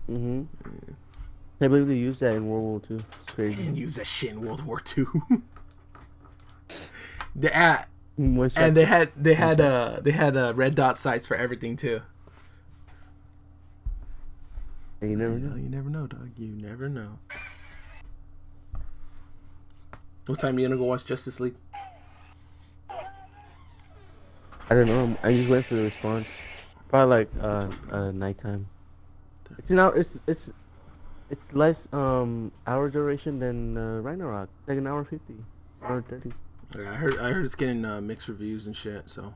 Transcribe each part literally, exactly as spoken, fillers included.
Mm-hmm. I believe they used that in World War Two. It's They crazy. didn't use that shit in World War Two. the at One shot. and they had they had uh they had uh red dot sights for everything too. And you never You know. know, you never know, dog. You never know. What time are you gonna go watch Justice League? I don't know. I just wait for the response. Probably like uh, uh nighttime. It's an hour. It's it's it's less um hour duration than uh, Ragnarok. Like an hour fifty, hour thirty. Okay, I heard I heard it's getting uh, mixed reviews and shit. So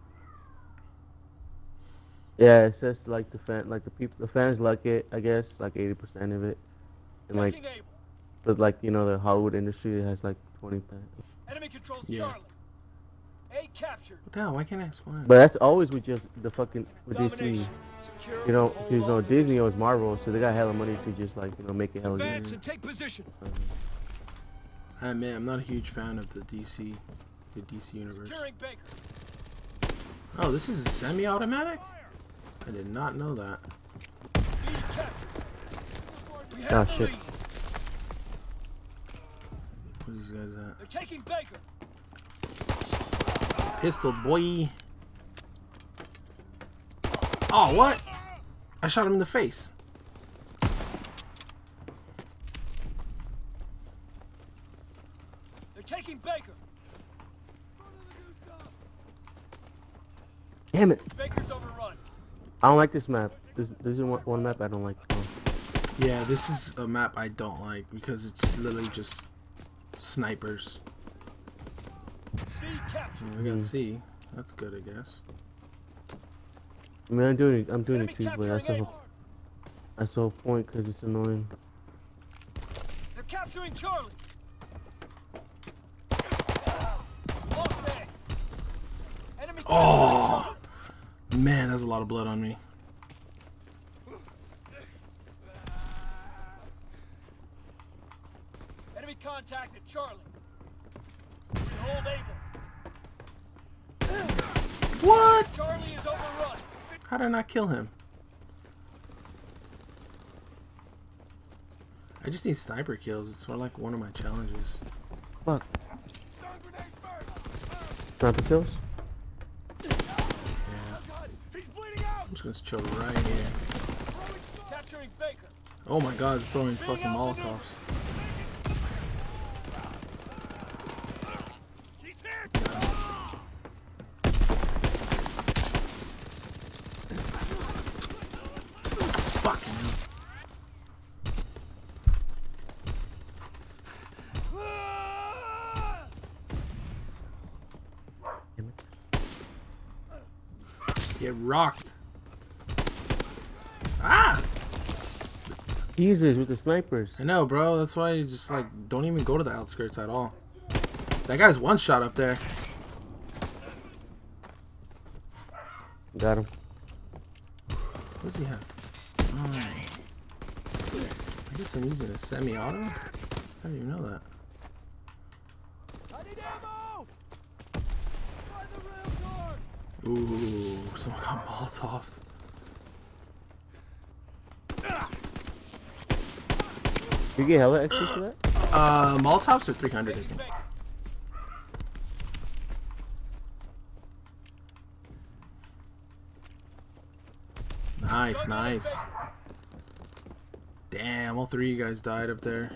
Yeah, it says like the fan, like the people, the fans like it. I guess like eighty percent of it, and like, but like you know the Hollywood industry has like twenty percent. Enemy controls Yeah. Charlie. A captured. what the hell? Why can't I explain? But that's always with just the fucking with D C. Domination. Secure You know, the whole because you know long Disney owns positions. Marvel, so they got hella money to just like you know make it hella Advance good. and take position. I admit I'm not a huge fan of the D C, the D C universe. Securing Baker. Oh, this is a semi-automatic? I did not know that. B captured. We have Oh the shit. lead. Where these guys at? They're taking Baker. Pistol boy. Oh, what? I shot him in the face. They're taking Baker. Damn it! Baker's overrun. I don't like this map. This this is one, one map I don't like. Oh. Yeah, this is a map I don't like because it's literally just snipers. C captured. We got C. That's good, I guess. I mean, I'm doing it. I'm doing Enemy it too, but that's capturing the A. whole, that's the whole point because it's annoying. They're capturing Charlie. Lost A. Enemy Oh, man, there's a lot of blood on me. Enemy contact at Charlie. We hold Able. What? Charlie is overrun. How did I not kill him? I just need sniper kills. It's more like one of my challenges. Fuck. Sniper kills? Yeah. He's bleeding out. I'm just gonna chill right here. Capturing Baker. Oh my god, they're throwing fucking Molotovs. He's hit. Fucking hell. Damn it. Get rocked. Ah! Jesus, with the snipers. I know, bro. That's why you just like don't even go to the outskirts at all. That guy's one shot up there. Got him. What does he have? Oh. I guess I'm using a semi-auto. I didn't even know that. I need ammo. By the rail guard. Ooh, someone got Molotov. You get hella X P for that? Uh, Molotovs are three hundred, I think. Baker. Nice, nice. Damn, all three of you guys died up there.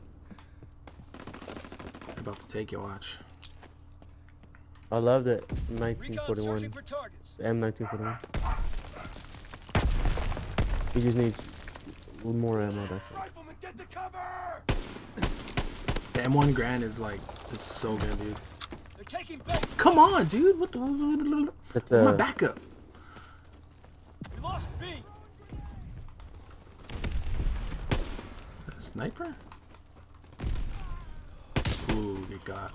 They're about to take you, watch. I love that nineteen Recon forty-one. searching for targets. The M nineteen forty-one. He just needs more ammo. That's it. Rifleman, get the cover. The M one Grand is like, is so good, dude. They're taking Baker. Come on, dude. What the? That's, Where's my uh, backup? We lost B. A sniper? Ooh, they got.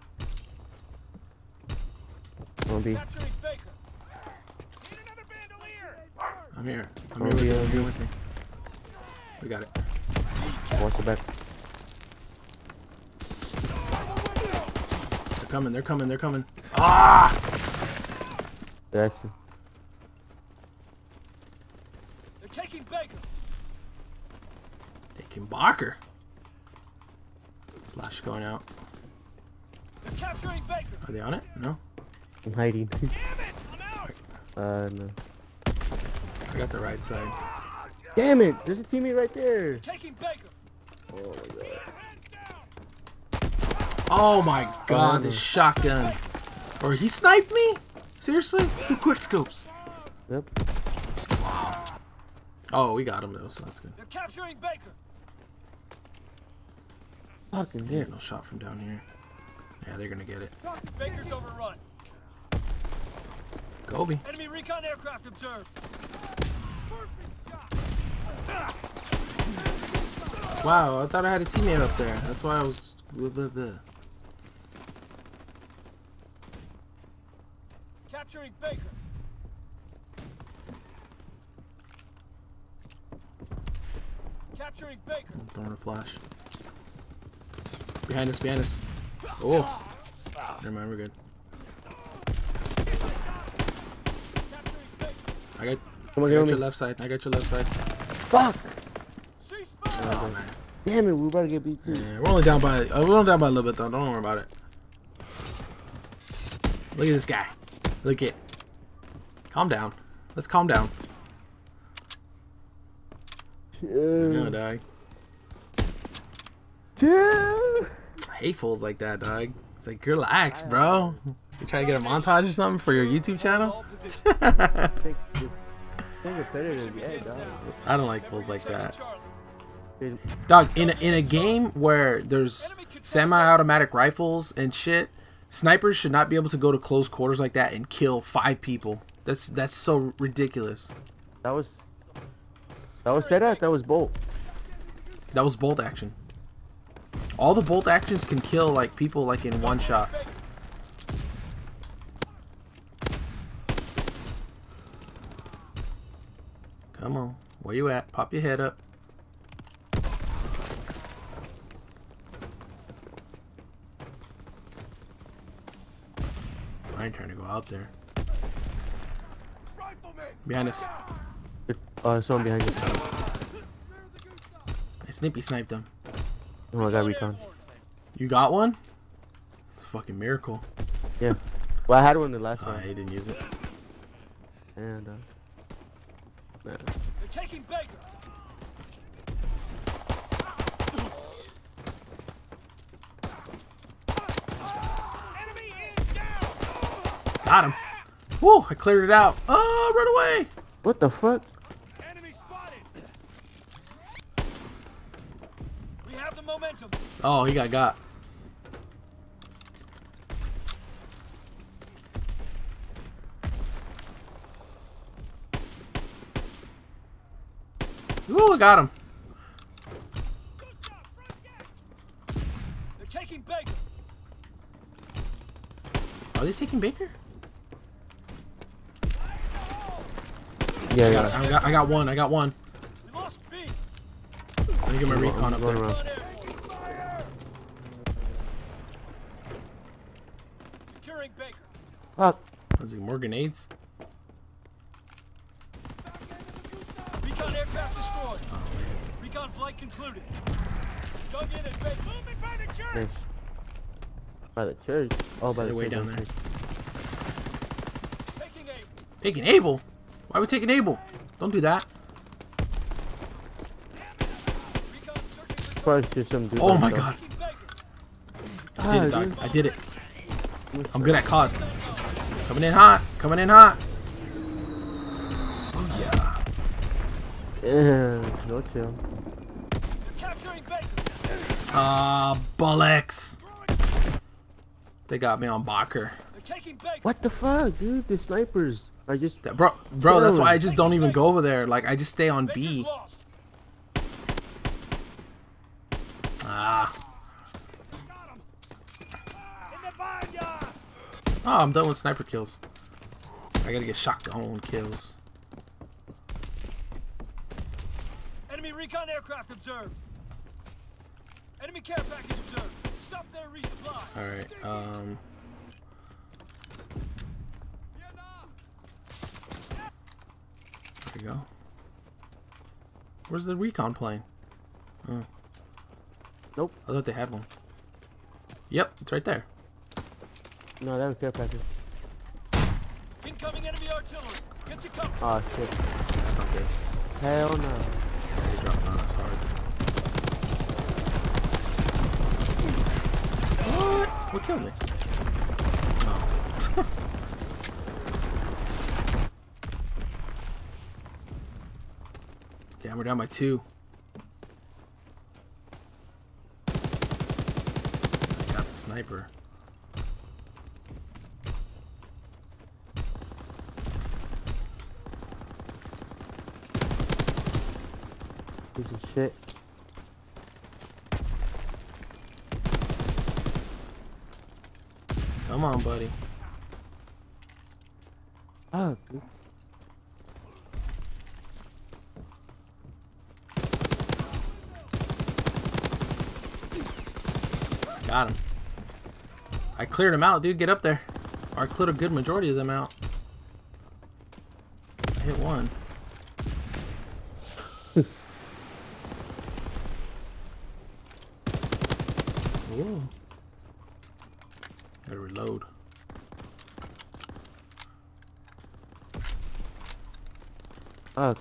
Gonna be. Capturing Baker. Need another bandolier. I'm here. I'm Oh, here with yeah, you. I'm here yeah. with me. We got it. Watch the back. They're coming. They're coming. They're coming. Ah! That's it. They're taking Baker. Fucking Barker. Flash going out. They're capturing Baker. Are they on it? No. I'm hiding. Damn it! I'm out. uh, no. I got the right side. Damn it! There's a teammate right there. Taking Baker. Oh my god. Oh my god, Um, this shotgun. Or he sniped me? Seriously? Who quick scopes? Yep. Oh, we got him though, so that's good. They're capturing Baker. Fucking Yeah, yeah. no shot from down here. Yeah, they're gonna get it. Baker's overrun. Kobe. Enemy recon aircraft observed. Wow, I thought I had a teammate up there. That's why I was. Blah, blah, blah. Capturing Baker. Capturing Baker. I'm throwing a flash. Behind us, behind us. Oh. Never mind, we're good. Capturing Baker. I got, Come I on, got get your me. left side. I got your left side. Fuck! Ceasefire. Oh, man. Damn it, we about to get beat too. Yeah, we're only down by uh, we're only down by a little bit though. Don't worry about it. Look at this guy. Look at. Calm down. Let's calm down. No, Yeah. dog. Yeah. I hate fools like that, dog. It's like relax, bro. You trying to get a montage or something for your YouTube channel? I think this thing competitive, yeah, dog. I don't like fools like that. Charlie. There's- Dog, in a, in a game where there's semi-automatic rifles and shit, snipers should not be able to go to close quarters like that and kill five people. That's that's so ridiculous. That was. That was set up. That was Bolt. That was bolt action. All the bolt actions can kill like people like in one shot. Come on, where you at? Pop your head up. I ain't trying to go out there. Behind us. Oh, there's someone behind you. I snippy sniped him. Oh, I got recon. You got one? It's a fucking miracle. Yeah. Well, I had one the last Oh, time. he didn't use it. And, uh. Man. They're taking Baker. Enemy is down. Got him. Woo, I cleared it out. Oh, run away. What the fuck? Enemy spotted. We have the momentum. Oh, he got got. Ooh, I got him. They're taking Baker. Are they taking Baker? Yeah, I got, yeah. I got, I got one. I got one. We lost B. Let me get my recon up Going there. around. On air. Securing Baker. Fuck. Was it more grenades? Recon aircraft destroyed. Oh, man. Recon flight concluded. Dug in at Baker. Moving by the church. Nice. By the church. Oh, by They're the way church, down okay. there. Taking aim. Taking Abel? Why are we taking Abel? Don't do that. Recon searching for Probably just some dude. Oh like my that. god. taking Baker. I did it, Ah, dog. dude. I did it. I'm good at C O D. Coming in hot. Coming in hot. Oh, yeah. Yeah, no chill. They're capturing Baker. Ah, bollocks. They got me on Barker. They're taking Baker. What the fuck, dude? The snipers are just. That- Bro, bro, that's why I just don't even go over there. Like, I just stay on Baker's B. lost. Ah. In the barnyard. Oh, I'm done with sniper kills. I gotta get shotgun kills. Enemy recon aircraft observed. Enemy care package observed. Stop their resupply. Alright, um... there you go. Where's the recon plane? Oh. Nope. I thought they had one. Yep, it's right there. No, that was care package. Incoming enemy artillery. Get to cover. Oh shit. That's not good. Hell no. They dropped on us hard. What? What killed me? Oh. Damn, we're down by two. I got the sniper. Piece of shit. Come on, buddy. Oh, dude. Got him. I cleared him out, dude. Get up there. Or I cleared a good majority of them out. I hit one. Whoa. Gotta reload. Oh.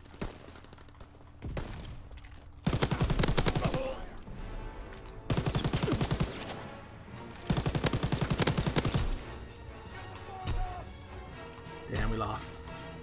Damn, we lost.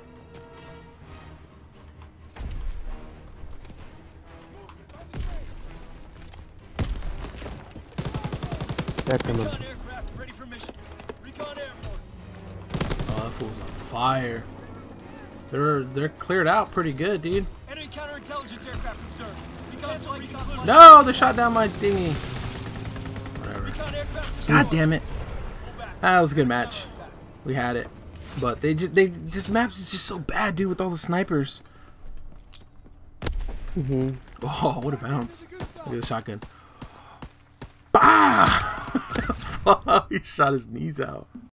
That's coming. Recon aircraft ready for mission. Recon airborne. Oh, that fool's on fire. They're they're cleared out pretty good, dude. Enemy counterintelligence aircraft observed. Recon flight concluded. No, they shot down my thingy. Whatever. Recon aircraft God destroyed. damn it. Pull back. That was a good match. We had it. But they just they this map is just so bad, dude, with all the snipers. Mhm. Oh, what a bounce. Look at the shotgun. Bah! He shot his knees out.